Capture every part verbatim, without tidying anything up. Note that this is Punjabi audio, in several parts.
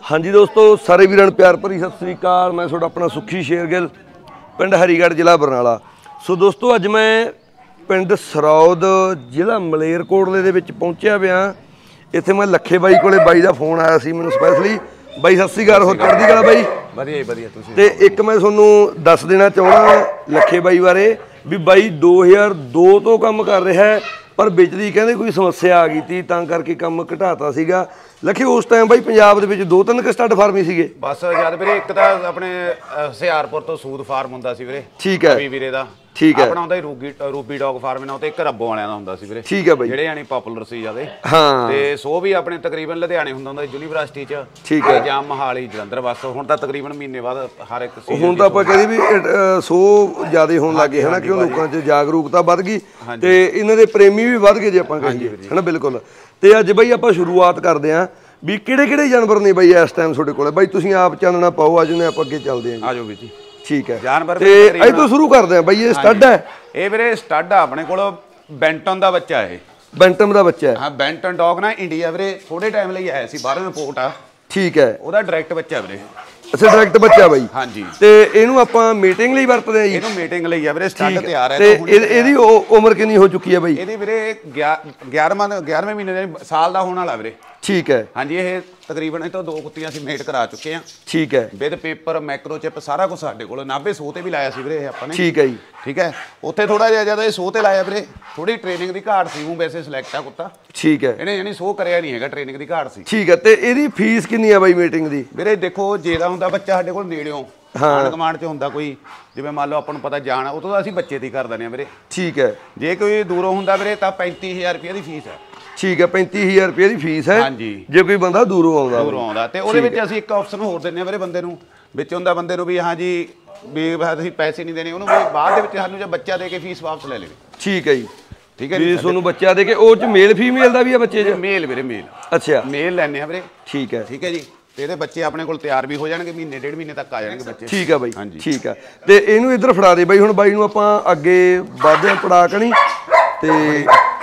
हाँ जी दोस्तों, सारे वीरां प्यार भरी सत श्री अकाल। मैं तुहाडा अपना सुखी शेरगिल, पिंड हरीगढ़, जिला बरनाला। सो दोस्तों, अज मैं पिंड सरौद, जिला मलेरकोटले दे विच पहुंचिया पिया। इत्थे मैं लखे बाई कोले, बाई दा फोन आया सी मैनूं स्पैशली। बाई सत श्री अकाल, होर चढ़दी कला बाई? वधिया वधिया। तुसीं ते एक मैं तुहानूं दस देना चाहुंदा लखे बाई बारे भी बाई दो हज़ार दो तो काम कर रहा है, पर विच दी कहंदे कोई समस्या आ गई थी, तां करके काम घटाता सीगा। लखे उस टाइम बाई पंजाब दे विच दो तीन क स्टड फार्म ही सीगे बस जद वीरे। एक तां अपने हुशियारपुर तो सूद फार्म हुंदा सी वीरे, ठीक है वीरे दा। ठीक है, अपना हुंदा रूबी रूबी डॉग फार्म ना, ते एक रब्बो वालियां दा हुंदा सी वीरे। ठीक है बाई, जेहड़े यानी पॉपुलर सी जादे। हाँ, ते सो भी अपने तकरीबन लुधियाने हुंदा हुंदा यूनीवर्सिटी च, ठीक है, जां मोहाली जलंधर। बस हुण तां तकरीबन महीने बाद हर एक सीजन हुण तां आपां कहदे भी सो ज़्यादा होण लग गए है ना, क्यों लोकां च जागरूकता वध गई ते इन्हां दे प्रेमी भी वध गए जे आपां कहीए है ना। बिल्कुल। ते अज बाई आपां शुरुआत करदे आं भी किहड़े किहड़े जानवर ने बाई इस टाइम तुहाडे कोल। बाई तुसीं आप चानना पाओ, अज ने आपां अगे चलदे आं। आजो जी। ठीक है, जानवर ते अज तो शुरू करदे आं। बाई ये स्टड है? ਇਹ ਵੀਰੇ ਸਟੱਡ ਆ ਆਪਣੇ ਕੋਲ, ਬੈਂਟਨ ਦਾ ਬੱਚਾ ਇਹ। ਬੈਂਟਨ ਦਾ ਬੱਚਾ ਹੈ? ਹਾਂ, ਬੈਂਟਨ ਡੌਗ ਨਾ ਇੰਡੀਆ ਵੀਰੇ ਥੋੜੇ ਟਾਈਮ ਲਈ ਆਇਆ ਸੀ, ਬਾਹਰੋਂ ਇੰਪੋਰਟ ਆ। ਠੀਕ ਹੈ, ਉਹਦਾ ਡਾਇਰੈਕਟ ਬੱਚਾ ਵੀਰੇ। ਅੱਛਾ, ਡਾਇਰੈਕਟ ਬੱਚਾ ਬਾਈ। ਹਾਂਜੀ। ਤੇ ਇਹਨੂੰ ਆਪਾਂ ਮੀਟਿੰਗ ਲਈ ਵਰਤਦੇ ਆ ਜੀ? ਇਹਨੂੰ ਮੀਟਿੰਗ ਲਈ ਆ ਵੀਰੇ, ਸਟੱਡ ਤਿਆਰ ਹੈ। ਤੇ ਇਹਦੀ ਉਮਰ ਕਿੰਨੀ ਹੋ ਚੁੱਕੀ ਹੈ ਬਾਈ? ਇਹਦੀ ਵੀਰੇ ਗਿਆਰਵਾਂ ਗਿਆਰਵੇਂ ਮਹੀਨੇ ਦੇ ਸਾਲ ਦਾ ਹੋਣ ਵਾਲਾ ਵੀਰੇ। ਠੀਕ ਹੈ। ਹਾਂਜੀ, ਇਹ ਤਕਰੀਬਨ ਇਹ ਤੋਂ ਦੋ ਕੁੱਤੀਆਂ ਅਸੀਂ ਮੇਟ ਕਰਾ ਚੁੱਕੇ ਆ। ਠੀਕ ਹੈ। ਵਿਦ ਪੇਪਰ, ਮਾਈਕਰੋਚਿਪ, ਸਾਰਾ ਕੁਝ ਸਾਡੇ ਕੋਲ। ਨਾਭੇ ਸੋਹ ਤੇ ਵੀ ਲਾਇਆ ਸੀ ਵੀਰੇ ਇਹ ਆਪਾਂ ਨੇ। ਠੀਕ ਹੈ ਜੀ। ਠੀਕ ਹੈ। ਉੱਥੇ ਥੋੜਾ ਜਿਹਾ ਜ਼ਿਆਦਾ ਇਹ ਸੋਹ ਤੇ ਲਾਇਆ ਵੀਰੇ, ਥੋੜੀ ਟ੍ਰੇਨਿੰਗ ਦੀ ਘਾਟ ਸੀ। ਉਹ ਵੈਸੇ ਸਿਲੈਕਟ ਆ ਕੁੱਤਾ। ਠੀਕ ਹੈ। ਇਹਨੇ ਯਾਨੀ ਸੋਹ ਕਰਿਆ ਨਹੀਂ ਹੈਗਾ, ਟ੍ਰੇਨਿੰਗ ਦੀ ਘਾਟ ਸੀ। ਠੀਕ ਹੈ। ਤੇ ਇਹਦੀ ਫੀਸ ਕਿੰਨੀ ਆ ਬਾਈ ਮੀਟਿੰਗ ਦੀ? ਵੀਰੇ ਦੇਖੋ, ਜੇ ਦਾ ਹੁੰਦਾ ਬੱਚਾ ਸਾਡੇ ਕੋਲ ਨੇੜਿਓਂ, ਆਂਢ ਗੁਆਂਢ ਚ ਹੁੰਦਾ ਕੋਈ, ਜਿਵੇਂ ਮੰਨ ਲਓ ਆਪਾਂ ਨੂੰ ਪਤਾ ਜਾਣਾ, ਉਹ ਤੋਂ ਅਸੀਂ ਬੱਚੇ ਦੀ ਕਰ ਦਿੰਦੇ ਆ ਵੀਰੇ। ਠੀਕ ਹੈ। ਜੇ ਕੋਈ ਦੂਰੋਂ ਹੁੰਦਾ ਵੀਰੇ ਤਾਂ ਪੈਂਤੀ ਹਜ਼ਾਰ ਰੁਪਏ ਦੀ ਫੀਸ ਹੈ। ਠੀਕ ਹੈ, ਪੈਂਤੀ ਹਜ਼ਾਰ ਰੁਪਏ ਦੀ ਫੀਸ ਹੈ। ਹਾਂਜੀ। ਜੇ ਕੋਈ ਬੰਦਾ ਦੂਰੋਂ ਆਉਂਦਾ ਦੂਰੋਂ ਆਉਂਦਾ ਤੇ ਉਹਦੇ ਵਿੱਚ ਅਸੀਂ ਇੱਕ ਆਪਸ਼ਨ ਹੋਰ ਦਿੰਦੇ ਆ ਵੀਰੇ ਬੰਦੇ ਨੂੰ, ਵਿੱਚ ਹੁੰਦਾ ਬੰਦੇ ਨੂੰ ਵੀ ਹਾਂ ਜੀ ਵੀ ਅਸੀਂ ਪੈਸੇ ਨਹੀਂ ਦੇਣੇ ਉਹਨੂੰ, ਵੀ ਬਾਅਦ ਦੇ ਵਿੱਚ ਸਾਨੂੰ ਜੇ ਬੱਚਾ ਦੇ ਕੇ ਫੀਸ ਵਾਪਸ ਲੈ ਲਵੇ। ਠੀਕ ਹੈ ਜੀ। ਠੀਕ ਹੈ ਜੀ। ਤੁਹਾਨੂੰ ਬੱਚਾ ਦੇ ਕੇ ਉਹ ਚ ਮੇਲ ਫੀਮੇਲ ਦਾ ਵੀ ਆ ਬੱਚੇ ਚ? ਮੇਲ ਵੀਰੇ, ਮੇਲ। ਅੱਛਾ, ਮੇਲ ਲੈਣੇ ਆ ਵੀਰੇ। ਠੀਕ ਹੈ। ਠੀਕ ਹੈ ਜੀ। ਤੇ ਇਹਦੇ ਬੱਚੇ ਆਪਣੇ ਕੋਲ ਤਿਆਰ ਵੀ ਹੋ ਜਾਣਗੇ, ਮਹੀਨੇ ਡੇਢ ਮਹੀਨੇ ਤੱਕ ਆ ਜਾਣਗੇ ਬੱਚੇ। ਠੀਕ ਹੈ ਬਾਈ। ਠੀਕ ਹੈ। ਤੇ ਇਹਨੂੰ ਇੱਧਰ ਫੜਾ ਦੇ ਬਾਈ। ਹੁਣ ਬਾਈ ਨੂੰ ਆਪਾਂ ਅੱਗੇ ਵੱਧਦੇ ਪੜਾ ਕਣੀ ਤੇ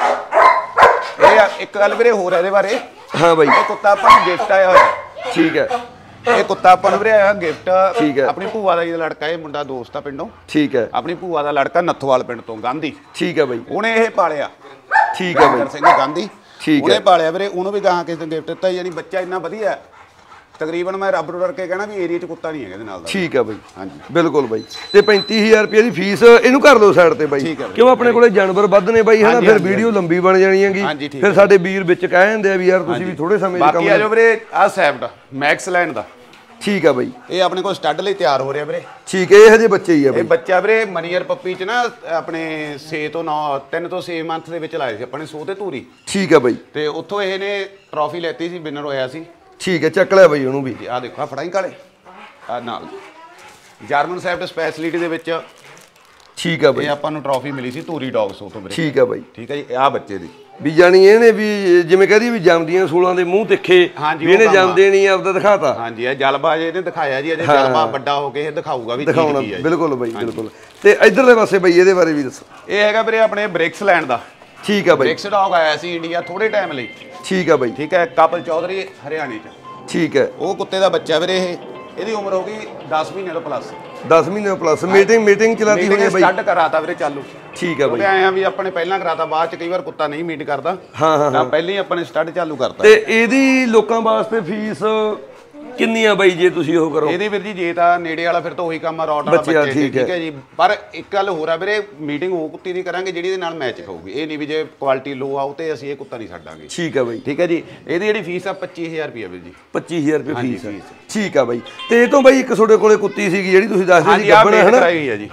ਇਹ ਇੱਕ ਗੱਲ ਵੀਰੇ ਹੋਰ ਇਹਦੇ ਬਾਰੇ। ਹਾਂ ਬਾਈ। ਇਹ ਕੁੱਤਾ ਆਪਾਂ ਨੂੰ ਗਿਫਟ ਆਇਆ ਹੋਇਆ। ਠੀਕ ਹੈ। ਇਹ ਕੁੱਤਾ ਆਪਾਂ ਨੂੰ ਵੀਰੇ ਆਇਆ ਗਿਫਟ। ਠੀਕ ਹੈ। ਆਪਣੀ ਭੂਆ ਦਾ ਜਿਹੜਾ ਲੜਕਾ, ਇਹ ਮੁੰਡਾ ਦੋਸਤ ਆ ਪਿੰਡੋਂ। ਠੀਕ ਹੈ। ਆਪਣੀ ਭੂਆ ਦਾ ਲੜਕਾ ਨੱਥੋਵਾਲ ਪਿੰਡ ਤੋਂ, ਗਾਂਧੀ। ਠੀਕ ਹੈ ਬਾਈ। ਉਹਨੇ ਇਹ ਪਾਲਿਆ। ਠੀਕ ਹੈ ਬਾਈ। ਸਿੰਘ ਗਾਂਧੀ। ਠੀਕ ਹੈ। ਉਹਨੇ ਪਾਲਿਆ ਵੀਰੇ, ਉਹਨੂੰ ਵੀ ਗਾਹਾਂ ਕਿਸੇ ਨੇ ਗਿਫਟ ਦਿੱਤਾ। ਯਾਨੀ ਬੱਚਾ ਇੰਨਾ ਵਧੀਆ, ਤਕਰੀਬਨ ਮੈਂ ਰੱਬ ਨੂੰ ਡਰ ਕੇ ਕਹਿਣਾ ਵੀ ਏਰੀਆ 'ਚ ਕੁੱਤਾ ਨਹੀਂ ਹੈਗਾ ਇਹਦੇ ਨਾਲ ਦਾ। ਠੀਕ ਹੈ ਬਾਈ। ਹਾਂਜੀ ਬਿਲਕੁਲ ਬਾਈ। ਤੇ ਪੈਂਤੀ ਹਜ਼ਾਰ ਰੁਪਏ ਦੀ ਫੀਸ। ਇਹਨੂੰ ਕਰ ਲਓ ਸਾਈਡ ਤੇ ਬਾਈ, ਕਿਉਂ ਆਪਣੇ ਕੋਲੇ ਜਾਨਵਰ ਵੱਧ ਨੇ ਬਾਈ, ਹਨਾ। ਫਿਰ ਵੀਡੀਓ ਲੰਬੀ ਬਣ ਜਾਣੀ ਹੈਗੀ, ਫਿਰ ਸਾਡੇ ਵੀਰ ਵਿੱਚ ਕਹਿ ਜਾਂਦੇ ਆ ਵੀ ਯਾਰ ਤੁਸੀਂ ਵੀ ਥੋੜੇ ਸਮੇਂ 'ਚ ਕੰਮ। ਬਾਕੀ ਆ ਜੋ ਵੀਰੇ ਆਹ ਸੈਫਟ ਮੈਕਸ ਲੈਂਡ ਦਾ। ਠੀਕ ਆ ਬਾਈ। ਇਹ ਆਪਣੇ ਕੋਲ ਸਟੱਡ ਲਈ ਤਿਆਰ ਹੋ ਰਿਹਾ ਵੀਰੇ। ਠੀਕ ਹੈ। ਇਹ ਹਜੇ ਬੱਚੇ ਹੀ ਆ ਬਾਈ। ਇਹ ਬੱਚਾ ਵੀਰੇ ਮਨੀਅਰ ਪੱਪੀ 'ਚ ਨਾ ਆਪਣੇ ਛੇ ਤੋਂ ਨੌ ਤਿੰਨ ਤੋਂ ਛੇ ਮੰਥ ਦੇ ਵਿੱਚ ਲਾਏ ਸੀ ਆਪਣੇ ਸੋਹ ਤੇ ਧੂਰੀ। ਠੀਕ ਆ ਬਾਈ। ਤੇ ਉੱਥੋਂ ਇਹ ਨੇ ਟਰੋਫੀ ਲੈਤੀ ਸੀ, ਵਿਨਰ ਹੋਇਆ ਸੀ। ਠੀਕ ਹੈ, ਚੱਕ ਲਿਆ ਬਾਈ ਉਹਨੂੰ ਵੀ। ਆਹ ਦੇਖੋ, ਆ ਫੜਾਈ ਕਾਲੇ ਆ ਨਾਲ ਜਰਮਨ ਸੈਫਟ ਸਪੈਸ਼ਲਿਟੀ ਦੇ ਵਿੱਚ। ਠੀਕ ਆ ਬਾਈ। ਇਹ ਆਪਾਂ ਨੂੰ ਟਰੋਫੀ ਮਿਲੀ ਸੀ ਧੂਰੀ ਡੌਗਸ ਤੋਂ ਵੀਰੇ। ਠੀਕ ਆ ਬਾਈ। ਠੀਕ ਹੈ ਜੀ। ਆਹ ਬੱਚੇ ਦੀ ਵੀ ਜਾਣੀ ਇਹਨੇ ਵੀ ਜਿਵੇਂ ਕਹਦੀ ਵੀ ਜੰਮਦੀਆਂ ਸੂਲਾਂ ਦੇ ਮੂੰਹ ਤਿੱਖੇ, ਵੀ ਇਹਨੇ ਜੰਮਦੇ ਨਹੀਂ ਆਪਦਾ ਦਿਖਾਤਾ। ਹਾਂਜੀ, ਇਹ ਜਲਬਾ ਇਹਨੇ ਦਿਖਾਇਆ ਜੀ। ਅਜੇ ਜਲਬਾ ਵੱਡਾ ਹੋ ਕੇ ਇਹ ਦਿਖਾਊਗਾ ਵੀ ਦਿਖਾਉਣਾ। ਬਿਲਕੁਲ ਬਾਈ, ਬਿਲਕੁਲ। ਤੇ ਇਧਰਲੇ ਪਾਸੇ ਬਾਈ ਇਹਦੇ ਬਾਰੇ ਵੀ ਦੱਸੋ। ਇਹ ਹੈਗਾ ਵੀਰੇ ਆਪਣੇ ਬ੍ਰਿਕਸ ਲੈਂਡ ਦਾ। ਠੀਕ ਆ ਬਾਈ। ਬ੍ਰਿਕਸ ਡੌਗ ਆਇਆ ਸੀ ਇੰਡੀਆ ਥੋੜੇ ਟਾਈਮ ਲਈ। ਠੀਕ ਆ ਬਾਈ। ਠੀਕ ਹੈ। ਕਪਲ ਚੌਧਰੀ, ਹਰਿਆਣੇ ਚ। ਠੀਕ ਹੈ। ਉਹ ਕੁੱਤੇ ਦਾ ਬੱਚਾ ਵੀਰੇ ਇਹ। ਇਹਦੀ ਉਮਰ ਹੋ ਗਈ ਦਸ ਮਹੀਨੇ ਤੋਂ ਪਲੱਸ। ਦਸ ਮਹੀਨੇ ਤੋਂ ਪਲੱਸ। ਮੀਟਿੰਗ ਮੀਟਿੰਗ ਚਲਾਤੀ ਹੋਈ ਹੈ ਬਾਈ? ਸਟੱਡ ਕਰਾਤਾ ਵੀਰੇ ਚਾਲੂ। ਠੀਕ ਹੈ ਬਾਈ। ਆਏ ਆ ਵੀ ਆਪਣੇ ਪਹਿਲਾਂ ਕਰਾਤਾ, ਬਾਅਦ ਚ ਕਈ ਵਾਰ ਕੁੱਤਾ ਨਹੀਂ ਮੀਟ ਕਰਦਾ। ਹਾਂ ਹਾਂ। ਤਾਂ ਪਹਿਲਾਂ ਹੀ ਆਪਾਂ ਨੇ ਸਟੱਡ ਚਾਲੂ ਕਰਤਾ। ਤੇ ਇਹਦੀ ਲੋਕਾਂ ਵਾਸਤੇ ਫੀਸ ਕਿੰਨੀ ਆ ਬਾਈ ਜੇ ਤੁਸੀਂ ਉਹ ਕਰੋ? ਇਹਦੀ ਵੀਰ ਜੀ ਜੇ ਤਾਂ ਨੇੜੇ ਵਾਲਾ ਫਿਰ ਤਾਂ ਉਹੀ ਕੰਮ ਆ, ਰੌਟ ਵਾਲਾ ਬੱਚੇ। ਠੀਕ ਹੈ ਜੀ। ਪਰ ਇੱਕ ਗੱਲ ਹੋਰ ਆ ਵੀਰੇ, ਮੀਟਿੰਗ ਉਹ ਕੁੱਤੀ ਦੀ ਕਰਾਂਗੇ ਜਿਹੜੀ ਇਹਦੇ ਨਾਲ ਮੈਚ ਖਾਊਗੀ। ਇਹ ਨਹੀਂ ਵੀ ਜੇ ਕੁਆਲਿਟੀ ਲੋ ਆਉ ਤੇ ਅਸੀਂ ਇਹ ਕੁੱਤਾ ਨਹੀਂ ਛੱਡਾਂਗੇ। ਠੀਕ ਹੈ ਬਾਈ। ਠੀਕ ਹੈ ਜੀ। ਇਹਦੀ ਜਿਹੜੀ ਫੀਸ ਆ ਪੱਚੀ ਹਜ਼ਾਰ ਰੁਪਏ ਵੀਰ ਜੀ। ਪੱਚੀ ਹਜ਼ਾਰ ਰੁਪਏ ਫੀਸ। ਠੀਕ ਆ ਬਾਈ। ਤੇ ਇਹ ਤੋਂ ਬਾਈ ਇੱਕ ਤੁਹਾਡੇ ਕੋਲੇ ਕੁੱਤੀ ਸੀਗੀ ਜਿਹੜੀ ਤੁਸੀਂ ਦੱਸਦੇ ਸੀ ਗੱਭਣ, ਹੈ ਨਾ? ਕਰਾਈ ਹੋਈ ਆ ਜੀ।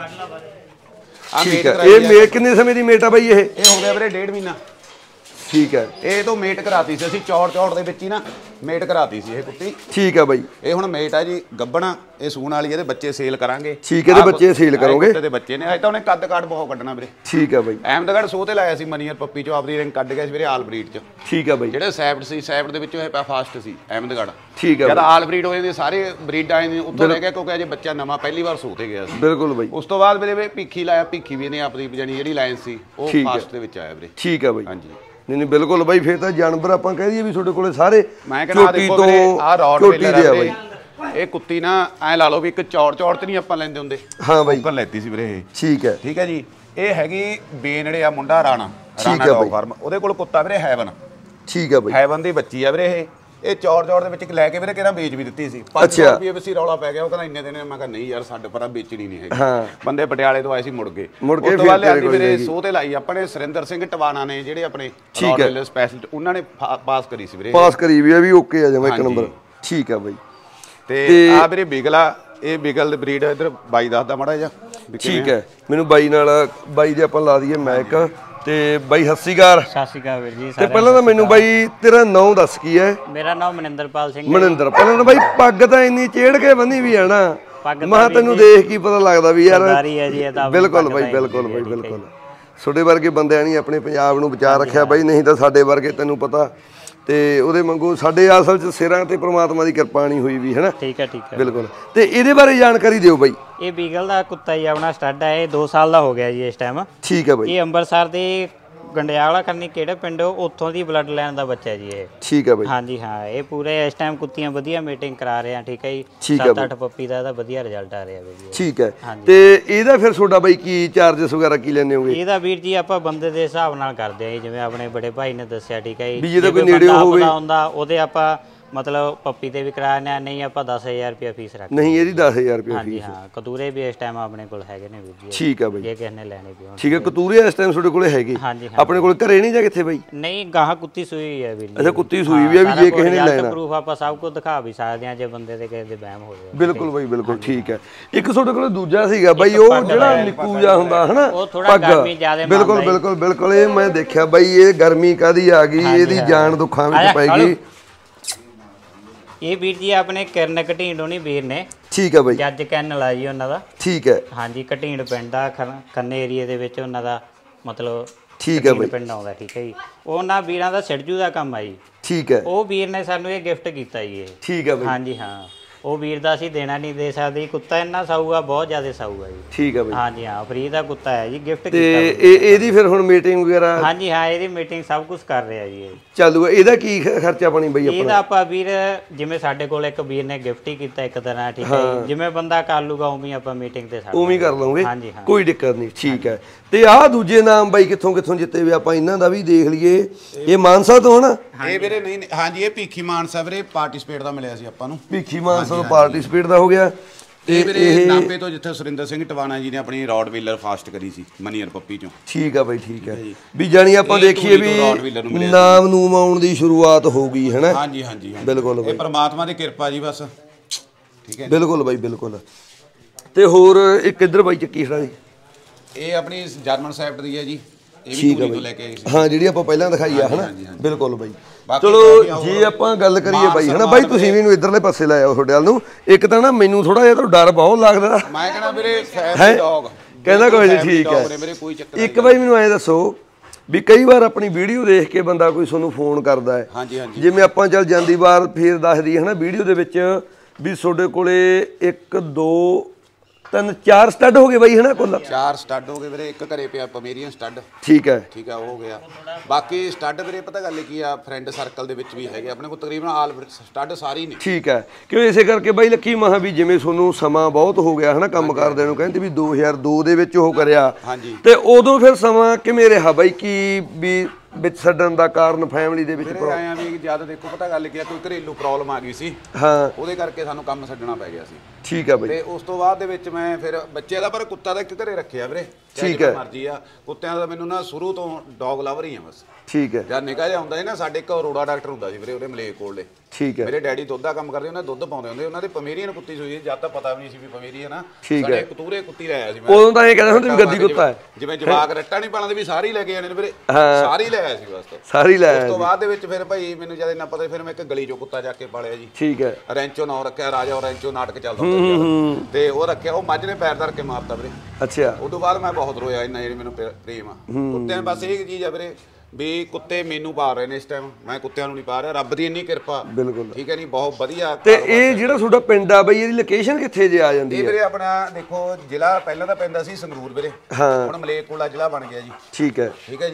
ਠੀਕ ਹੈ। ਇਹ ਮੇਟ ਕਿੰਨੇ ਸਮੇਂ ਦੀ ਮੇਟ ਆ ਬਾਈ? ਇਹ ਇਹ ਹੋ ਗਿਆ ਵੀਰੇ ਡੇਢ ਮਹੀਨਾ। ਠੀਕ ਹੈ। ਇਹ ਤੋਂ ਮੇਟ ਕਰਾਤੀ ਸੀ ਅਸੀਂ, ਚੌੜ ਚੌੜ ਦੇ ਵਿੱਚ ਹੀ ਨਾ ਮੇਟ ਕਰਾਤੀ ਸੀ ਇਹ ਕੁੱਤੀ। ਠੀਕ ਹੈ ਬਾਈ। ਇਹ ਹੁਣ ਮੇਟ ਆ ਜੀ, ਗੱਭਣਾ। ਇਹ ਸੂਣ ਵਾਲੀ, ਇਹਦੇ ਬੱਚੇ ਸੇਲ ਕਰਾਂਗੇ। ਠੀਕ ਹੈ। ਇਹਦੇ ਬੱਚੇ ਸੇਲ ਕਰੋਗੇ? ਇਹਦੇ ਬੱਚੇ ਨੇ। ਅੱਜ ਤਾਂ ਉਹਨੇ ਕੱਦ ਕਾਠ ਬਹੁਤ ਕੱਢਣਾ ਵੀਰੇ। ਠੀਕ ਹੈ ਬਾਈ। ਅਹਿਮਦਗੜ੍ਹ ਸੋਹ ਤੇ ਲਾਇਆ ਸੀ ਮਨੀਅਰ ਪੱਪੀ ਚੋਂ, ਆਪਦੀ ਰਿੰਗ ਕੱਢ ਗਿਆ ਸੀ ਵੀਰੇ ਆਲ ਬਰੀਡ ਚ। ਠੀਕ ਹੈ ਬਾਈ। ਜਿਹੜੇ ਸੈਫਟ ਸੀ, ਸੈਫਟ ਦੇ ਵਿੱਚੋਂ ਇਹ ਫਾਸਟ ਸੀ ਅਹਿਮਦਗੜ੍ਹ। ਠੀਕ ਹੈ। ਜਦ ਆਲ ਬਰੀਡ ਹੋ ਜਾਂਦੇ ਸਾਰੇ ਬਰੀਡ ਆਏ ਨੇ ਉੱਥੋਂ ਲੈ ਗਿਆ, ਕਿਉਂਕਿ ਅਜੇ ਬੱਚਾ ਨਵਾਂ ਪਹਿਲੀ ਵਾਰ ਸੋਹ ਤੇ ਗਿਆ ਸੀ। ਬਿਲਕੁਲ ਬਾਈ। ਉਸ ਤੋਂ ਬਾਅਦ ਵੀਰੇ ਭੀਖੀ ਲਾਇਆ, ਭੀਖੀ ਵੀ ਇਹਨੇ ਆਪਦੀ ਜਾਨੀ ਜਿਹੜੀ ਲਾਈਨ ਸੀ ਉਹ ਫਾਸਟ ਦੇ ਵਿੱਚ ਆਇਆ ਵੀਰੇ। ਠੀਕ ਹੈ ਬਾਈ। ਹਾਂਜੀ। ਨਹੀਂ ਨਹੀਂ ਬਿਲਕੁਲ ਬਾਈ, ਫੇਰ ਤਾਂ ਜਾਨਵਰ ਆਪਾਂ ਕਹਿ ਦਈਏ ਵੀ ਤੁਹਾਡੇ ਕੋਲੇ ਸਾਰੇ ਮੈਂ ਕਹਿੰਦਾ ਦੇਖੋ ਵੀਰੇ ਆ ਰੌਡ ਵੇਲਰ ਆ ਬਾਈ, ਇਹ ਕੁੱਤੀ ਨਾ ਐ ਲਾ ਲਓ ਵੀ ਇੱਕ ਚੌੜ ਚੌੜ ਤੇ ਨਹੀਂ ਆਪਾਂ ਲੈਂਦੇ ਹੁੰਦੇ। ਹਾਂ ਬਾਈ ਉੱਪਰ ਲੈਤੀ ਸੀ ਵੀਰੇ ਇਹ। ਠੀਕ ਹੈ ਠੀਕ ਹੈ ਜੀ। ਇਹ ਹੈਗੀ ਬੇਨੜੇ ਆ ਮੁੰਡਾ ਰਾਣਾ, ਰਾਣਾ ਡੌਗ ਫਾਰਮ, ਉਹਦੇ ਕੋਲ ਕੁੱਤਾ ਵੀਰੇ ਹੈਵਨ। ਠੀਕ ਹੈ ਬਾਈ, ਹੈਵਨ ਦੀ ਬੱਚੀ ਆ ਵੀਰੇ ਇਹ। ਇਹ ਚੌੜ ਚੌੜ ਦੇ ਵਿੱਚ ਲੈ ਕੇ ਵੀਰੇ ਕਿਹੜਾ ਵੇਚ ਵੀ ਦਿੱਤੀ ਸੀ। ਪੰਜ ਸੌ ਰੁਪਏ ਵਿੱਚ ਰੌਲਾ ਪੈ ਗਿਆ, ਉਹ ਕਹਿੰਦਾ ਇੰਨੇ ਦਿਨ। ਮੈਂ ਕਿਹਾ ਨਹੀਂ ਯਾਰ ਸਾਡੇ ਪਰ ਵੇਚਣੀ ਨਹੀਂ ਹੈਗੀ। ਬੰਦੇ ਪਟਿਆਲੇ ਤੋਂ ਆਏ ਸੀ, ਮੁੜ ਗਏ ਮੁੜ ਕੇ ਉਸ ਤੋਂ ਬਾਅਦ ਲਿਆਂਦੀ ਵੀਰੇ ਸੋਹ ਤੇ ਲਾਈ ਆਪਣੇ ਸੁਰਿੰਦਰ ਸਿੰਘ ਟਵਾਣਾ ਨੇ, ਜਿਹੜੇ ਆਪਣੇ ਰੌਡ ਸਪੈਸ਼ਲ, ਉਹਨਾਂ ਨੇ ਪਾਸ ਕਰੀ ਸੀ ਵੀਰੇ, ਪਾਸ ਕਰੀ ਵੀ ਆ ਵੀ ਓਕੇ ਆ ਜਮਾ ਇੱਕ ਨੰਬਰ। ਠੀਕ ਆ ਬਾਈ। ਤੇ ਆ ਵੀਰੇ ਬਿਗਲ ਆ, ਇਹ ਬਿਗਲ ਦੀ ਬਰੀਡ ਇਧਰ ਬਾਈ ਦੱਸਦਾ ਮਾੜਾ ਜਿਹਾ। ਠੀਕ ਹੈ, ਮੈਨੂੰ ਬਾਈ ਨਾਲ ਬਾਈ ਦੇ ਆਪਾਂ ਲਾ ਦਈਏ ਮੈਕ। ਤੇ ਬਾਈ ਸਤਿ ਸ਼੍ਰੀ ਅਕਾਲ। ਸਤਿ ਸ਼੍ਰੀ ਅਕਾਲ ਵੀਰ ਜੀ। ਤੇ ਪਹਿਲਾਂ ਤਾਂ ਮੈਨੂੰ ਬਾਈ ਤੇਰਾ ਨਾਮ ਦੱਸ ਕੀ ਹੈ? ਮੇਰਾ ਨਾਮ ਮਨਿੰਦਰਪਾਲ ਸਿੰਘ। ਮਨਿੰਦਰ, ਪਹਿਲਾਂ ਤਾਂ ਬਾਈ ਪੱਗ ਤਾਂ ਇੰਨੀ ਚੇੜ ਕੇ ਬੰਨੀ ਵੀ ਆ ਨਾ, ਮੈਂ ਤੈਨੂੰ ਦੇਖ ਕੀ ਪਤਾ ਲੱਗਦਾ ਵੀ ਯਾਰ। ਬਿਲਕੁਲ ਬਾਈ, ਬਿਲਕੁਲ ਬਾਈ, ਬਿਲਕੁਲ। ਤੁਹਾਡੇ ਵਰਗੇ ਬੰਦਿਆਂ ਨਹੀਂ ਆਪਣੇ ਪੰਜਾਬ ਨੂੰ ਬਚਾ ਰੱਖਿਆ ਬਾਈ, ਨਹੀਂ ਤਾਂ ਸਾਡੇ ਵਰਗੇ ਤੈਨੂੰ ਪਤਾ ਤੇ ਉਹਦੇ ਵਾਂਗੂ ਸਾਡੇ ਅਸਲ ਚ ਸਿਰਾਂ ਤੇ ਪ੍ਰਮਾਤਮਾ ਦੀ ਕਿਰਪਾ ਨਹੀਂ ਹੋਈ ਵੀ, ਹੈ ਨਾ। ਠੀਕ ਹੈ ਠੀਕ ਹੈ ਬਿਲਕੁਲ। ਤੇ ਇਹਦੇ ਬਾਰੇ ਜਾਣਕਾਰੀ ਦਿਓ ਬਾਈ। ਇਹ ਬੀਗਲ ਦਾ ਕੁੱਤਾ ਜੀ ਆਪਣਾ ਸਟੱਡ ਹੈ, ਇਹ ਦੋ ਸਾਲ ਦਾ ਹੋ ਗਿਆ ਜੀ ਇਸ ਟਾਈਮ। ਠੀਕ ਹੈ ਬਾਈ। ਇਹ ਅੰਮ੍ਰਿਤਸਰ ਦੇ ਗੰਡਿਆਲਾ ਕਰਨੀ ਕਿਹੜੇ ਪਿੰਡ, ਉੱਥੋਂ ਦੀ ਬਲੱਡ ਲਾਈਨ ਦਾ ਬੱਚਾ ਜੀ ਇਹ। ਠੀਕ ਹੈ ਬਾਈ। ਹਾਂਜੀ ਹਾਂ, ਇਹ ਪੂਰੇ ਇਸ ਟਾਈਮ ਕੁੱਤੀਆਂ ਵਧੀਆ ਮੀਟਿੰਗ ਕਰਾ ਰਹੇ ਆ। ਠੀਕ ਹੈ ਜੀ, ਸੱਤ ਅੱਠ ਪੱਪੀ ਦਾ ਇਹਦਾ ਵਧੀਆ ਰਿਜ਼ਲਟ ਆ ਰਿਹਾ ਜੀ। ਠੀਕ ਹੈ। ਤੇ ਇਹਦਾ ਫਿਰ ਤੁਹਾਡਾ ਬਾਈ ਕੀ ਚਾਰजेस ਵਗੈਰਾ ਕੀ ਲੈਣੇ ਹੋਗੇ? ਇਹਦਾ ਵੀਰ ਜੀ ਆਪਾਂ ਬੰਦੇ ਦੇ ਹਿਸਾਬ ਨਾਲ ਕਰਦੇ ਆ ਜੀ, ਜਿਵੇਂ ਆਪਣੇ ਬੜੇ ਭਾਈ ਨੇ ਦੱਸਿਆ। ਠੀਕ ਹੈ ਜੀ, ਵੀ ਜਿਹਦਾ ਕੋਈ ਨੇੜੇ ਹੋਵੇ ਹੁੰਦਾ ਉਹਦੇ ਆਪਾਂ ਮਤਲਬ ਪੱਪੀ ਤੇ ਵੀ ਕਰਾਇਆ, ਨਹੀਂ ਆਪਾਂ ਦਸ ਹਜ਼ਾਰ ਰੁਪਏ ਫੀਸ ਰੱਖਦੇ। ਨਹੀਂ ਇਹਦੀ ਦਸ ਹਜ਼ਾਰ ਰੁਪਏ ਫੀਸ। ਹਾਂ, ਕਤੂਰੇ ਵੀ ਇਸ ਟਾਈਮ ਆਪਣੇ ਕੋਲ ਹੈਗੇ ਨੇ ਵੀਰ ਜੀ। ਠੀਕ ਆ ਬਾਈ, ਜੇ ਕਿਸੇ ਨੇ ਲੈਣੇ ਵੀ ਹੋਣ। ਠੀਕ ਹੈ, ਕਤੂਰੇ ਇਸ ਟਾਈਮ ਤੁਹਾਡੇ ਕੋਲੇ ਹੈਗੇ? ਹਾਂਜੀ ਆਪਣੇ ਕੋਲ ਘਰੇ ਨਹੀਂ ਜਾਂ ਕਿੱਥੇ ਬਾਈ? ਨਹੀਂ, ਗਾਹਾਂ ਕੁੱਤੀ ਸੂਈ ਹੈ ਵੀਰ ਜੀ। ਅੱਛਾ, ਕੁੱਤੀ ਸੂਈ ਵੀ ਆ, ਵੀ ਜੇ ਕਿਸੇ ਨੇ ਲੈਣਾ ਪ੍ਰੂਫ ਆਪਾਂ ਸਭ ਕੁਝ ਦਿਖਾ ਵੀ ਸਕਦੇ ਆ, ਜੇ ਬੰਦੇ ਦੇ ਕਿਸੇ ਦੇ ਵਹਿਮ ਹੋ ਜਾਵੇ। ਬਿਲਕੁਲ ਬਾਈ, ਬਿਲਕੁਲ। ਠੀਕ ਹੈ। ਇੱਕ ਤੁਹਾਡੇ ਕੋਲ ਦੂਜਾ ਸੀਗਾ ਬਾਈ, ਉਹ ਜਿਹੜਾ ਨਿੱਕੂ ਜਿਹਾ ਹੁੰਦਾ ਹਨਾ, ਪੱਗ। ਬਿਲਕੁਲ ਬਿਲਕੁਲ ਬਿਲਕੁਲ। ਇਹ ਮੈਂ ਦੇਖਿਆ ਬਾਈ, ਇਹ ਗਰਮੀ ਕਾਦੀ ਆ ਗਈ, ਇਹਦੀ ਜਾਨ ਦੁੱਖਾਂ ਵਿੱਚ ਪੈ ਗਈ। ਇਹ ਵੀਰ ਜੀ ਆਪਣੇ ਕਿਰਨ ਘਟੀਂਡ ਹੋਣੀ ਵੀਰ ਨੇ। ਠੀਕ ਹੈ ਬਾਈ। ਜੱਜ ਕੈਨਲ ਆ ਜੀ ਉਹਨਾਂ ਦਾ। ਠੀਕ ਹੈ। ਹਾਂਜੀ, ਘਟੀਂਡ ਪਿੰਡ ਦਾ ਖੰਨੇ ਏਰੀਏ ਦੇ ਵਿੱਚ ਉਹਨਾਂ ਦਾ ਮਤਲਬ। ਠੀਕ ਹੈ ਬਾਈ, ਪਿੰਡ ਆਉਂਦਾ। ਠੀਕ ਹੈ ਜੀ, ਉਹਨਾਂ ਵੀਰਾਂ ਦਾ ਸਿਰਜੂ ਦਾ ਕੰਮ ਆ ਜੀ। ਠੀਕ ਹੈ। ਉਹ ਵੀਰ ਨੇ ਸਾਨੂੰ ਇਹ ਗਿਫਟ ਕੀਤਾ ਜੀ ਇਹ। ਠੀਕ ਹੈ ਬਾਈ। ਹਾਂਜੀ ਹਾਂ, ਉਹ ਵੀਰ ਦਾ ਅਸੀਂ ਦੇਣਾ ਨਹੀਂ ਦੇ ਸਕਦੇ। ਕੁੱਤਾ ਇੰਨਾ ਸਾਊਗਾ, ਬਹੁਤ ਜ਼ਿਆਦਾ ਸਾਊਗਾ ਜੀ। ਠੀਕ ਹੈ ਬਾਈ। ਹਾਂਜੀ ਹਾਂ, ਫ੍ਰੀ ਦਾ ਕੁੱਤਾ ਹੈ ਜੀ, ਗਿਫਟ ਕੀਤਾ। ਤੇ ਇਹ ਇਹਦੀ ਫਿਰ ਹੁਣ ਮੀਟਿੰਗ ਵਗੈਰਾ? ਹਾਂਜੀ ਹਾਂ, ਇਹਦੀ ਮੀਟਿੰਗ ਸਭ ਕੁਝ ਕਰ ਰਿਹਾ ਜੀ ਇਹ। ਚਾਲੂ। ਇਹਦਾ ਕੀ ਖਰਚਾ ਪਾਣੀ ਬਾਈ ਆਪਣਾ? ਇਹਦਾ ਆਪਾਂ ਵੀਰ ਜਿਵੇਂ ਸਾਡੇ ਕੋਲ ਇੱਕ ਵੀਰ ਨੇ ਗਿਫਟ ਹੀ ਕੀਤਾ ਇੱਕ ਤਰ੍ਹਾਂ। ਠੀਕ ਹੈ, ਜਿਵੇਂ ਬੰਦਾ ਕਰ ਲੂਗਾ ਉਵੇਂ ਆਪਾਂ ਮੀਟਿੰਗ ਤੇ ਸਾਡੇ ਉਵੇਂ ਕਰ ਲਵਾਂਗੇ। ਹਾਂਜੀ ਹਾਂ, ਕੋਈ ਦਿੱਕਤ ਨਹੀਂ। ਠੀਕ ਹੈ। ਤੇ ਆਹ ਦੂਜੇ ਨਾਮ ਬਾਈ ਕਿੱਥੋਂ ਕਿੱਥੋਂ ਜਿੱਤੇ ਵੀ, ਆਪਾਂ ਇਹਨਾਂ ਦਾ ਵੀ ਦੇਖ ਲਈਏ। ਇਹ ਮਾਨਸਾ ਤੋਂ ਹਨਾ? ਇਹ ਵੀਰੇ ਨਹੀਂ, ਹਾਂਜੀ ਇਹ ਭੀਖੀ ਮਾਨਸਾ ਵੀਰੇ, ਪਾਰਟਿਸਪੇਟ ਦਾ ਮਿਲਿਆ ਸੀ ਆਪਾਂ ਨੂੰ। ਭੀਖੀ ਮਾਨਸਾ ਤੋਂ ਪਾਰਟਿਸਪੇਟ ਦਾ ਹੋ ਗਿਆ। ਤੇ ਵੀਰੇ ਨਾਭੇ ਤੋਂ ਜਿੱਥੇ ਸੁਰਿੰਦਰ ਸਿੰਘ ਟਵਾਣਾ ਜੀ ਨੇ ਆਪਣੀ ਰੌਡ ਵੀਲਰ ਫਾਸਟ ਕਰੀ ਸੀ ਮਨੀਅਰ ਪੱਪੀ ਚੋਂ। ਠੀਕ ਆ ਬਾਈ, ਠੀਕ ਹੈ। ਵੀ ਜਾਨੀ ਆਪਾਂ ਦੇਖੀਏ ਵੀ ਨਾਮ ਨੂਮ ਆਉਣ ਦੀ ਸ਼ੁਰੂਆਤ ਹੋ ਗਈ ਹੈ ਨਾ। ਹਾਂਜੀ ਹਾਂਜੀ ਬਿਲਕੁਲ, ਇਹ ਪਰਮਾਤਮਾ ਦੀ ਕਿਰਪਾ ਜੀ ਬਸ। ਠੀਕ ਹੈ, ਬਿਲਕੁਲ ਬਾਈ, ਬਿਲਕੁਲ। ਤੇ ਹੋਰ ਇੱਕ ਇੱਧਰ ਬਾਈ ਚੱਕੀ ਖੜਾ ਜੀ, ਇਹ ਆਪਣੀ ਜਰਮਨ ਸੈਫਟ ਦੀ ਹੈ ਜੀ। ਇਹ ਵੀ ਧੂਰੀ ਤੋਂ ਲੈ ਕੇ ਆਈ ਸੀ। ਹਾਂ, ਜਿਹੜੀ ਆਪਾਂ ਪਹਿਲਾਂ ਦਿਖਾਈ ਆ ਹਨਾ। ਬਿਲਕੁਲ ਬਾਈ। ਚਲੋ ਜੇ ਆਪਾਂ ਗੱਲ ਕਰੀਏ ਬਾਈ ਹਨਾ, ਬਾਈ ਤੁਸੀਂ ਵੀ ਇਹਨੂੰ ਇਧਰਲੇ ਪਾਸੇ ਲੈ ਆਓ ਤੁਹਾਡੇ ਵੱਲ ਨੂੰ। ਇੱਕ ਤਾਂ ਨਾ ਮੈਨੂੰ ਥੋੜਾ ਜਿਹਾ ਤਾਂ ਡਰ ਬਹੁਤ ਲੱਗਦਾ। ਮੈਂ ਕਹਿੰਦਾ ਵੀਰੇ ਫੈਮਿਲੀ ਡੌਗ ਕਹਿੰਦਾ ਕੋਈ ਨਹੀਂ। ਠੀਕ ਹੈ। ਇੱਕ ਬਾਈ ਮੈਨੂੰ ਐਂ ਦੱਸੋ ਵੀ ਕਈ ਵਾਰ ਆਪਣੀ ਵੀਡੀਓ ਦੇਖ ਕੇ ਬੰਦਾ ਕੋਈ ਤੁਹਾਨੂੰ ਫੋਨ ਕਰਦਾ ਹੈ। ਹਾਂਜੀ ਹਾਂਜੀ। ਜਿਵੇਂ ਆਪਾਂ ਚੱਲ ਜਾਂਦੀ ਵਾਰ ਫੇਰ ਦੱਸਦੀ ਹੈ ਨਾ ਵੀਡੀਓ ਦੇ ਵਿੱਚ ਵੀ ਤੁਹਾਡੇ ਕੋਲੇ ਇੱਕ ਦੋ ਤਿੰਨ ਚਾਰ ਸਟੱਡ ਹੋ ਗਏ ਬਾਈ ਹਨਾ? ਕੁੱਲ ਚਾਰ ਸਟੱਡ ਹੋ ਗਏ ਵੀਰੇ। ਇੱਕ ਘਰੇ ਪਿਆ ਪਮੇਰੀਅਨ ਸਟੱਡ। ਠੀਕ ਹੈ। ਠੀਕ ਆ, ਉਹ ਹੋ ਗਿਆ। ਬਾਕੀ ਸਟੱਡ ਵੀਰੇ ਪਤਾ ਗੱਲ ਕੀ ਆ, ਫਰੈਂਡ ਸਰਕਲ ਦੇ ਵਿੱਚ ਵੀ ਹੈਗੇ ਆਪਣੇ ਕੋਲ ਤਕਰੀਬਨ ਆਲ ਸਟੱਡ ਸਾਰੇ ਨੇ। ਠੀਕ ਹੈ। ਕਿਉਂ ਇਸੇ ਕਰਕੇ ਬਾਈ ਲੱਕੀ ਮਹਾ ਵੀ ਜਿਵੇਂ ਤੁਹਾਨੂੰ ਸਮਾਂ ਬਹੁਤ ਹੋ ਗਿਆ ਹਨਾ ਕੰਮ ਕਰਦੇ ਨੂੰ, ਕਹਿੰਦੇ ਵੀ ਦੋ ਹਜ਼ਾਰ ਦੋ ਦੇ ਵਿੱਚ ਉਹ ਕਰਿਆ। ਹਾਂਜੀ। ਤੇ ਉਦੋਂ ਫਿਰ ਸਮਾਂ ਕਿਵੇਂ ਰਿਹਾ ਬਾਈ? ਕੀ ਵੀ ਵਿੱਚ ਛੱਡਣ ਦਾ ਕਾਰਨ ਫੈਮਿਲੀ ਦੇ ਵਿੱਚ ਆਇਆ ਵੀ ਜਦ ਦੇਖੋ ਪਤਾ ਗੱਲ ਕੀ ਆ, ਕੋਈ ਘਰੇਲੂ ਪ੍ਰੋਬਲਮ ਆ ਗਈ ਸੀ। ਹਾਂ, ਉਹਦੇ ਕਰਕੇ ਸਾਨੂੰ ਕੰਮ ਛੱਡਣਾ ਪੈ ਗਿਆ ਸੀ। ਠੀਕ ਆ ਬਾਈ। ਤੇ ਉਸ ਤੋਂ ਬਾਅਦ ਦੇ ਵਿੱਚ ਮੈਂ ਫਿਰ ਬੱਚੇ ਦਾ ਪਰ ਕੁੱਤਾ ਦਾ ਇੱਕ ਘਰੇ ਰੱਖਿਆ ਵੀਰੇ। ਠੀਕ ਹੈ। ਮਰਜ਼ੀ ਆ, ਕੁੱਤਿਆਂ ਦਾ ਮੈਨੂੰ ਨਾ ਸ਼ੁਰੂ ਤੋਂ ਡੌਗ ਲਵਰ ਹੀ ਆ ਬਸ। ਠੀਕ ਹੈ। ਜਦ ਨਿਕਾ ਜਿਹਾ ਹੁੰਦਾ ਸੀ ਨਾ, ਸਾਡੇ ਇੱਕ ਅਰੋੜਾ ਡਾਕਟਰ ਹੁੰਦਾ ਸੀ ਵੀਰੇ ਉਹਦੇ ਮਲੇਕ ਕੋਲੇ। ਠੀਕ ਹੈ। ਮੇਰੇ ਡੈਡੀ ਦੁੱਧ ਦਾ ਕੰਮ ਕਰਦੇ, ਉਹਨਾਂ ਦੁੱਧ ਪਾਉਂਦੇ ਹੁੰਦੇ। ਉਹਨਾਂ ਦੇ ਪਮੇਰੀਅਨ ਕੁੱਤੀ ਸੂਈ, ਜਦ ਤਾਂ ਪਤਾ ਵੀ ਨਹੀਂ ਸੀ ਵੀ ਪਮੇਰੀਅਨ ਆ। ਸਾਡੇ ਕਤੂਰੇ ਕੁੱਤੀ ਲੈ ਆਇਆ ਸੀ ਮੈਂ। ਉਦੋਂ ਤਾਂ ਇਹ ਕਹਿੰਦੇ ਹੁੰਦੇ ਵੀ ਗੱਦੀ ਕੁੱਤਾ ਹੈ। ਜਿਵੇਂ ਜਵਾਕ ਰੱਟਾ ਨਹੀਂ ਪਾਉਂਦੇ ਵੀ ਸਾਰੀ ਲੈ ਕੇ ਆਣੇ ਨੇ ਵੀਰੇ, ਸਾਰੀ ਲੈ ਆਇਆ ਸੀ ਬਸ। ਸਾਰੀ ਲੈ ਆਇਆ। ਉਸ ਤੋਂ ਬਾਅਦ ਦੇ ਵਿੱਚ ਫਿਰ ਭਾਈ ਮੈਨੂੰ ਜਦ ਇੰਨਾ ਪਤਾ, ਫਿਰ ਮੈਂ ਇੱਕ ਗਲੀ ਚੋਂ ਕੁੱਤਾ ਜਾ ਕੇ ਪਾਲਿਆ ਜੀ। ਠੀਕ ਹੈ। ਰੈਂਚੋ ਨਾਂ ਰੱਖਿਆ, ਰਾਜਾ ਰੈਂਚੋ ਨਾਟਕ ਚੱਲਦਾ ਹੁੰਦਾ ਤੇ ਉਹ ਰੱਖਿਆ। ਉਹ ਮੱਝ ਨੇ ਪੈਰ ਧਰ ਕੇ ਮਾਰਤਾ ਵੀਰੇ। ਅੱਛਾ। ਉਸ ਤੋਂ ਬਾਅਦ ਮੈਂ ਬਹੁਤ ਰੋਇਆ, ਇੰਨਾ ਜਿਹੜੀ ਮੈਨੂੰ ਪ੍ਰੇਮ ਆ ਕੁੱਤਿਆਂ। ਬਸ ਇਹ ਚੀਜ਼ ਆ ਵੀਰੇ ਵੀ ਕੁੱਤੇ ਮੈਨੂੰ ਪਾ ਰਹੇ ਨੇ ਇਸ ਟਾਈਮ, ਮੈਂ ਕੁੱਤਿਆਂ ਨੂੰ ਨਹੀਂ ਪਾ ਰਿਹਾ। ਰੱਬ ਦੀ ਇੰਨੀ ਕਿਰਪਾ। ਬਿਲਕੁਲ। ਠੀਕ ਹੈ ਨਹੀਂ, ਬਹੁਤ ਵਧੀਆ। ਤੇ ਇਹ ਜਿਹੜਾ ਤੁਹਾਡਾ ਪਿੰਡ ਆ ਬਈ, ਇਹਦੀ ਲੋਕੇਸ਼ਨ ਕਿੱਥੇ ਜੇ ਆ ਜਾਂਦੀ ਹੈ? ਇਹ ਵੀਰੇ ਆਪਣਾ ਦੇਖੋ ਜ਼ਿਲ੍ਹਾ ਪਹਿਲਾਂ ਤਾਂ ਪੈਂਦਾ ਸੀ ਸੰਗਰੂਰ ਵੀਰੇ। ਹਾਂ। ਹੁਣ ਮਲੇਰਕੋਟਲਾ ਜ਼ਿਲ੍ਹਾ ਬਣ ਗਿਆ ਜੀ। ਠੀਕ ਹੈ। ਠੀਕ ਹੈ ਜੀ।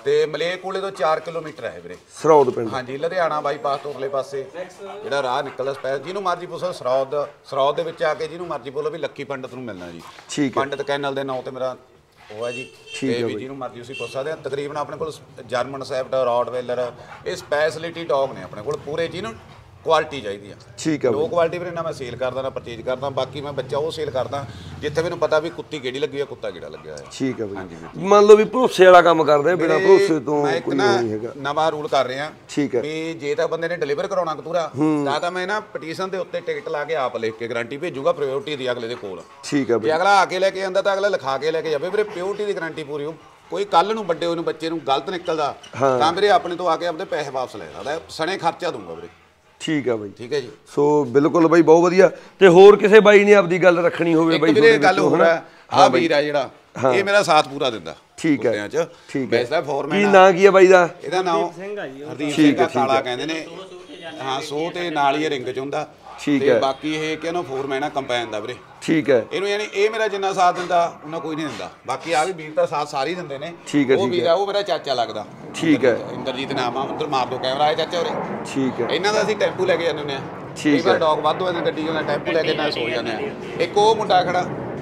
ਤੇ ਮਲੇਰਕੋਟਲੇ ਤੋਂ ਚਾਰ ਕਿਲੋਮੀਟਰ ਹੈ ਵੀਰੇ ਸਰੌਦ ਪਿੰਡ। ਹਾਂਜੀ, ਲੁਧਿਆਣਾ ਬਾਈਪਾਸ ਤੋਂ ਉਰਲੇ ਪਾਸੇ ਜਿਹੜਾ ਰਾਹ ਨਿਕਲਦਾ ਸਪੈਸ, ਜਿਹਨੂੰ ਮਰਜ਼ੀ ਪੁੱਛੋ ਸਰੌਦ ਸਰੌਦ ਦੇ ਵਿੱਚ ਆ ਕੇ ਜਿਹਨੂੰ ਮਰਜ਼ੀ ਬੋਲੋ ਵੀ ਲੱਕੀ ਪੰਡਤ ਨੂੰ ਮਿਲਣਾ ਜੀ। ਠੀਕ ਹੈ। ਪੰਡਤ ਕੈਨਲ ਦੇ ਨਾਂ ਤੇ ਮੇਰਾ ਉਹ ਹੈ ਜੀ। ਤੇ ਵੀ ਜਿਹਨੂੰ ਮਰਜ਼ੀ ਤੁਸੀਂ ਪੁੱਛ ਸਕਦੇ ਆ। ਤਕਰੀਬਨ ਆਪਣੇ ਕੋਲ ਜਰਮਨ ਸ਼ੈਫਰਡ, ਰੌਟਵੀਲਰ, ਇਹ ਸਪੈਸ਼ਲਿਟੀ ਡੌਗ ਨੇ ਆਪਣੇ ਕੋਲ ਪੂਰੇ, ਜਿਹਨੂੰ ਕੁਆਲਿਟੀ ਚਾਹੀਦੀ ਆ। ਠੀਕ ਹੈ। ਲੋ ਕੁਆਲਿਟੀ ਵੀਰੇ ਨਾ ਮੈਂ ਸੇਲ ਕਰਦਾ ਨਾ ਪਰਚੇਜ ਕਰਦਾ, ਬਾਕੀ ਮੈਂ ਬੱਚਾ ਉਹ ਸੇਲ ਕਰਦਾ ਜਿੱਥੇ ਮੈਨੂੰ ਪਤਾ ਵੀ ਕੁੱਤੀ ਕਿਹੜੀ ਲੱਗੀ ਆ, ਕੁੱਤਾ ਕਿਹੜਾ ਲੱਗਿਆ ਹੋਇਆ। ਠੀਕ ਹੈ ਬਾਈ। ਮੰਨ ਲਓ ਵੀ ਭਰੋਸੇ ਵਾਲਾ ਕੰਮ ਕਰਦੇ ਆ, ਬਿਨਾਂ ਭਰੋਸੇ ਤੋਂ ਕੋਈ ਨਹੀਂ ਹੈਗਾ। ਨਵਾਂ ਰੂਲ ਕਰ ਰਹੇ ਆ। ਠੀਕ ਹੈ। ਵੀ ਜੇ ਤਾਂ ਬੰਦੇ ਨੇ ਡਿਲੀਵਰ ਕਰਾਉਣਾ ਕਤੂਰਾ ਤਾਂ ਤਾਂ ਮੈਂ ਨਾ ਪਟੀਸ਼ਨ ਦੇ ਉੱਤੇ ਟਿਕਟ ਲਾ ਕੇ ਆਪ ਲਿਖ ਕੇ ਗਾਰੰਟੀ ਭੇਜੂਗਾ ਪ੍ਰਾਇੋਰਟੀ ਦੀ ਅਗਲੇ ਦੇ ਕੋਲ। ਠੀਕ ਹੈ ਬਾਈ। ਜੇ ਅਗਲਾ ਆ ਕੇ ਲੈ ਕੇ ਆਂਦਾ ਤਾਂ ਅਗਲਾ ਲਿਖਾ ਕੇ ਲੈ ਕੇ ਜਾਵੇ ਵੀਰੇ, ਪ੍ਰਾਇੋਰਟੀ ਦੀ ਗਾਰੰਟੀ ਪੂਰੀ ਹੋ। ਕੋਈ ਕੱਲ ਨੂੰ ਵੱਡੇ ਹੋਏ ਨੂੰ ਬੱਚੇ ਨੂੰ ਗਲਤ ਨਿਕਲਦਾ ਤਾਂ ਵੀਰੇ ਆਪਣੇ ਤੋਂ ਆ ਕੇ ਆਪਦੇ ਪੈਸੇ ਵਾਪਸ ਲੈ ਸਕਦਾ, ਸਣੇ ਖਰਚਾ ਦੂੰਗਾ ਵੀਰੇ। ਠੀਕ ਆ ਬਾਈ। ਠੀਕ ਹੈ ਜੀ। ਸੋ ਬਿਲਕੁਲ ਬਾਈ ਬਹੁਤ ਵਧੀਆ। ਤੇ ਹੋਰ ਕਿਸੇ ਬਾਈ ਨੇ ਆਪਦੀ ਗੱਲ ਰੱਖਣੀ ਹੋਵੇ ਬਾਈ ਵੀਰੇ ਗੱਲ ਹੋਰ ਆ, ਆ ਵੀਰ ਆ ਜਿਹੜਾ ਇਹ ਮੇਰਾ ਸਾਥ ਪੂਰਾ ਦਿੰਦਾ। ਠੀਕ ਹੈ। ਠੀਕ ਹੈ। ਬੈਸਦਾ ਫੋਰਮੈਨ। ਕੀ ਨਾਂ ਕੀ ਆ ਬਾਈ ਦਾ? ਇਹਦਾ ਨਾਮ ਹਰਦੀਪ ਸਿੰਘ ਆ, ਕਾਲਾ ਕਹਿੰਦੇ ਨੇ। ਹਾਂ, ਸੋ ਤੇ ਨਾਲ ਹੀ ਰਿੰਗ ਚ ਹੁੰਦਾ। ਠੀਕ ਹੈ। ਬਾਕੀ ਇਹ ਕਿ ਇਹਨੂੰ ਫੋਰਮੈਨ ਆ ਕੰਪੈਨ ਦਾ ਵੀਰੇ। ਠੀਕ ਹੈ। ਇਹਨੂੰ ਯਾਨੀ ਇਹ ਮੇਰਾ ਜਿੰਨਾ ਸਾਥ ਦਿੰਦਾ ਉਹਨਾਂ ਕੋਈ ਨਹੀਂ ਦਿੰਦਾ। ਬਾਕੀ ਆ ਵੀ ਵੀਰ ਦਾ ਸਾਥ ਸਾਰੇ ਹੀ ਦਿੰਦੇ ਨੇ। ਠੀਕ ਹੈ। ਉਹ ਵੀਰ ਆ, ਉਹ ਮੇਰਾ ਚਾਚਾ ਲੱਗਦਾ। ਠੀਕ ਹੈ। ਇੰਦਰਜੀਤ ਨਾਮ ਆ। ਉੱਧਰ ਮਾਰ ਦੋ ਕੈਮਰਾ, ਆਏ ਚਾਚਾ ਉਰੇ। ਠੀਕ ਹੈ। ਇਹਨਾਂ ਦਾ ਅਸੀਂ ਟੈਂਪੂ ਲੈ ਕੇ ਜਾਂਦੇ ਹੁੰਦੇ ਆ। ਠੀਕ ਹੈ। ਡੌਗ ਵੱਧ ਹੋਏ ਗੱਡੀ ਨਾਲ ਟੈਂਪੂ ਲੈ ਕੇ ਨਾਲ ਸੋ ਜਾਂਦੇ ਆ। ਇੱਕ ਉਹ ਮੁੰਡਾ ਖੜਾ,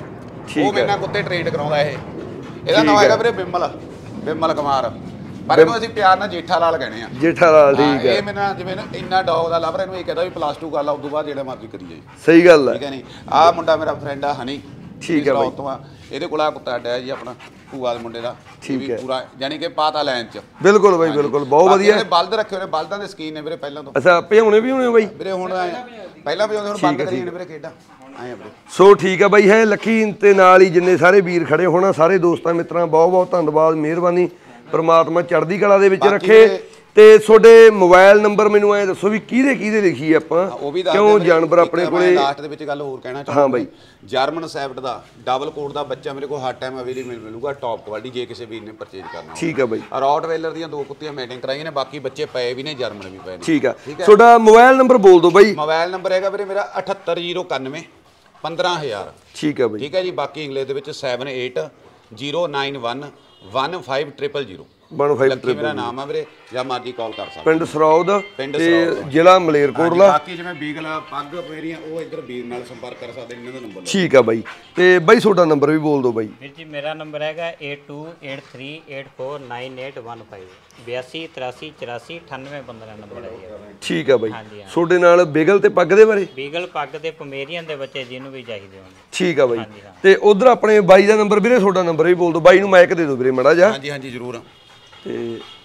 ਉਹ ਮੇਰੇ ਨਾਲ ਕੁੱਤੇ ਟ੍ਰੇਡ ਕਰਾਉਂਦਾ। ਇਹ ਇਹਦਾ ਨਾਮ ਹੈਗਾ ਵੀਰੇ ਬਿਮਲ, ਬਿਮਲ ਕੁਮਾਰ, ਪਰ ਇਹਨੂੰ ਅਸੀਂ ਪਿਆਰ ਨਾਲ ਜੇਠਾ ਲਾਲ ਕਹਿੰਦੇ ਆ। ਜੇਠਾ ਲਾਲ। ਠੀਕ ਹੈ। ਇਹ ਮੇਰੇ ਨਾਲ ਜਿਵੇਂ ਇੰਨਾ ਡੌਗ ਦਾ ਲਵਰ, ਇਹਨੂੰ ਇਹ ਕਹਿੰਦਾ ਵੀ ਪਲੱਸ ਟੂ ਕਰ ਲਾ, ਉਦੋਂ ਬਾਅਦ ਜਿਹੜਾ ਮਰਜ਼ੀ ਕਰੀ ਜਾਈ। ਸਹੀ ਗੱਲ ਹੈ। ਠੀਕ ਹੈ ਨਹੀਂ। ਆਹ ਮੁੰਡਾ ਮੇਰਾ ਫਰੈਂਡ ਆ ਹਨੀ। ਠੀਕ ਹੈ ਬਾਈ। ਇਹਦੇ ਕੋਲ ਆ ਕੁੱਤਾ ਅੱਡਾ ਜੀ ਆਪਣਾ ਭੂਆ ਦੇ ਮੁੰਡੇ ਦਾ। ਠੀਕ ਹੈ। ਪੂਰਾ ਯਾਨੀ ਕਿ ਪਾਤਾ ਲਾਈਨ ਚ। ਬਿਲਕੁਲ ਬਾਈ, ਬਿਲਕੁਲ ਬਹੁਤ ਵਧੀਆ। ਇਹਨੇ ਬਲਦ ਰੱਖੇ ਹੋਏ, ਬਲਦਾਂ ਦੇ ਸਕੀਨ ਨੇ ਵੀਰੇ ਪਹਿਲਾਂ ਤੋਂ। ਅੱਛਾ, ਭਜਾਉਣੇ ਵੀ ਹੋਣੇ ਬਾਈ ਵੀਰੇ? ਹੁਣ ਪਹਿਲਾਂ ਭਜਾਉਂਦੇ, ਹੁਣ ਬੰਦ ਕਰੀ ਜਾਂਦੇ ਵੀਰੇ ਖੇਡਾਂ ਆਏ ਆ ਵੀਰੇ। ਸੋ ਠੀਕ ਆ ਬਾਈ। ਹੈ ਲੱਕੀ ਤੇ ਨਾਲ ਹੀ ਜਿੰਨੇ ਸਾਰੇ ਵੀਰ ਖੜੇ ਹੋਣਾ, ਸਾਰੇ ਦੋਸਤਾਂ ਮਿੱਤਰਾਂ ਬਹੁਤ ਬਹੁਤ ਧੰਨਵਾਦ, ਮਿਹਰਬਾਨੀ। ਪਰਮਾਤਮਾ ਚੜ੍ਹਦੀ ਕਲਾ ਦੇ ਵਿੱਚ ਰੱਖੇ। ਤੇ ਤੁਹਾਡੇ ਮੋਬਾਈਲ ਨੰਬਰ ਮੈਨੂੰ ਐ ਦੱਸੋ ਵੀ ਕਿਹਦੇ ਕਿਹਦੇ ਲਿਖੀ ਆਪਾਂ, ਕਿਉਂ ਜਾਨਵਰ ਆਪਣੇ ਕੋਲੇ। ਲਾਸਟ ਦੇ ਵਿੱਚ ਗੱਲ ਹੋਰ ਕਹਿਣਾ ਚਾਹੁੰਦਾ। ਹਾਂ ਬਾਈ। ਜਰਮਨ ਸ਼ੈਫਰਡ ਦਾ ਡਬਲ ਕੋਟ ਦਾ ਬੱਚਾ ਮੇਰੇ ਕੋਲ ਹਰ ਟਾਈਮ ਅਵੇਲੇਬਲ ਮਿਲੂਗਾ, ਟੌਪ ਕੁਆਲਿਟੀ, ਜੇ ਕਿਸੇ ਵੀਰ ਨੇ ਪਰਚੇਜ ਕਰਨਾ। ਠੀਕ ਆ ਬਾਈ। ਰੌਟਵੀਲਰ ਦੀਆਂ ਦੋ ਕੁੱਤੀਆਂ ਮੈਟਿੰਗ ਕਰਾਈਆਂ ਨੇ, ਬਾਕੀ ਬੱਚੇ ਪਏ ਵੀ ਨੇ, ਜਰਮਨ ਵੀ ਪਏ ਨੇ। ਠੀਕ ਆ। ਤੁਹਾਡਾ ਮੋਬਾਈਲ ਨੰਬਰ ਬੋਲ ਦਿਓ ਬਾਈ। ਮੋਬਾਈਲ ਨੰਬਰ ਹੈਗਾ ਵੀਰੇ ਮੇਰਾ ਅਠੱਤਰ ਜ਼ੀਰੋ ਇਕਾਨਵੇਂ ਪੰਦਰਾਂ ਹਜ਼ਾਰ। ਠੀਕ ਆ ਬਾਈ। ਠੀਕ ਹੈ ਜੀ। ਬਾਕੀ ਇੰਗਲਿਸ਼ ਦੇ ਵਿੱਚ seven eight zero nine one one five triple zero. ਮੇਰਾ ਨਾਮ ਆ ਵੀਰੇ, ਜਾਂ ਮਰਜੀ ਕਾਲ ਕਰ ਸਕਦੇ। ਪਿੰਡ ਸਰੌਦ ਤੇ ਜ਼ਿਲ੍ਹਾ ਮਲੇਰਕੋਟਲਾ। ਬਾਕੀ ਜਿਵੇਂ ਬੀਗਲ ਪੱਗ ਮੇਰੀਆਂ ਉਹ ਇੱਧਰ ਵੀਰ ਨਾਲ ਸੰਪਰਕ ਕਰ ਸਕਦੇ, ਇਹਨਾਂ ਦਾ ਨੰਬਰ। ਠੀਕ ਆ ਬਾਈ। ਤੇ ਬਾਈ ਤੁਹਾਡਾ ਨੰਬਰ ਵੀ ਬੋਲ ਦਿਓ ਬਾਈ। ਵੀਰ ਜੀ ਮੇਰਾ ਨੰਬਰ ਹੈਗਾ eight two eight three eight four nine eight one five, ਬਿਆਸੀ ਤਰਾਸੀ ਚੁਰਾਸੀ ਅਠਾਨਵੇਂ ਪੰਦਰਾਂ ਨੰਬਰ ਹੈ ਜੀ। ਠੀਕ ਆ ਬਾਈ। ਤੁਹਾਡੇ ਨਾਲ ਬੀਗਲ ਤੇ ਪੱਗ ਦੇ ਬਾਰੇ? ਬੀਗਲ ਪੱਗ ਤੇ ਪਮੇਰੀਅਨ ਦੇ ਬੱਚੇ ਜਿਹਨੂੰ ਵੀ ਚਾਹੀਦੇ ਹੋਣ। ਠੀਕ ਆ ਬਾਈ। ਤੇ ਉਧਰ ਆਪਣੇ ਬਾਈ ਦਾ ਨੰਬਰ ਵੀਰੇ, ਤੁਹਾਡਾ ਨੰਬਰ ਵੀ ਬੋਲ ਦਿਓ। ਬਾਈ ਨੂੰ ਮਾਈਕ ਦੇ ਦਿਓ ਵੀਰੇ ਮੜਾ ਜਾ। ਹਾਂਜੀ ਹਾਂਜੀ ਜ਼ਰੂਰ। ਤੇ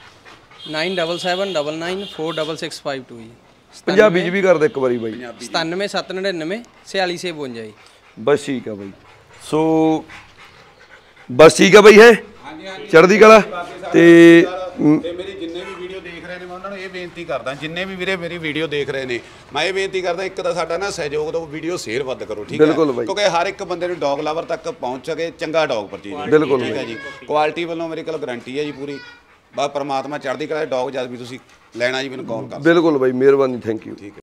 nine double seven double nine four double six five two ਜੀ। ਪੰਜਾਬੀ ਚ ਵੀ ਕਰ ਦੇ ਇੱਕ ਵਾਰੀ ਬਾਈ। ਸਤਾਨਵੇਂ ਸੱਤ ਨੜਿਨਵੇਂ ਛਿਆਲੀ ਛੇ ਬਵੰਜਾ ਜੀ। ਬਸ ਠੀਕ ਆ ਬਾਈ। ਸੋ ਬਸ ਠੀਕ ਆ ਬਾਈ। ਹੈ ਚੜ੍ਹਦੀ ਕਲਾ। ਤੇ ਮੇਰੀ ਜਿੰਨੇ ਵੀ ਵੀਡੀਓ ਦੇਖ ਰਹੇ ਨੇ ਮੈਂ ਉਹਨਾਂ ਨੂੰ ਇਹ ਬੇਨਤੀ ਕਰਦਾ, ਜਿੰਨੇ ਵੀ ਵੀਰੇ ਮੇਰੀ ਵੀਡੀਓ ਦੇਖ ਰਹੇ ਨੇ, ਮੈਂ ਇਹ ਬੇਨਤੀ ਕਰਦਾ, ਇੱਕ ਤਾਂ ਸਾਡਾ ਨਾ ਸਹਿਯੋਗ ਦਿਓ, ਵੀਡੀਓ ਸ਼ੇਅਰ ਵੱਧ ਕਰੋ। ਠੀਕ ਹੈ, ਕਿਉਂਕਿ ਹਰ ਇੱਕ ਬੰਦੇ ਨੂੰ ਡੌਗ ਲਵਰ ਤੱਕ ਪਹੁੰਚ ਸਕੇ, ਚੰਗਾ ਡੌਗ ਪਰਚੇਜ। ਬਿਲਕੁਲ ਠੀਕ ਹੈ ਜੀ। ਕੁਆਲਿਟੀ ਵੱਲੋਂ ਮੇਰੇ ਕੋਲ ਗਾਰੰਟੀ ਹੈ ਜੀ ਪੂਰੀ। ਬਸ ਪਰਮਾਤਮਾ ਚੜ੍ਹਦੀ ਕਲਾ। ਡੌਗ ਜਦ ਵੀ ਤੁਸੀਂ ਲੈਣਾ ਜੀ ਮੈਨੂੰ ਕਾਲ ਕਰ। ਬਿਲਕੁਲ ਬਾਈ, ਮਿਹਰਬਾਨੀ, ਥੈਂਕ ਯੂ। ਠੀਕ ਹੈ।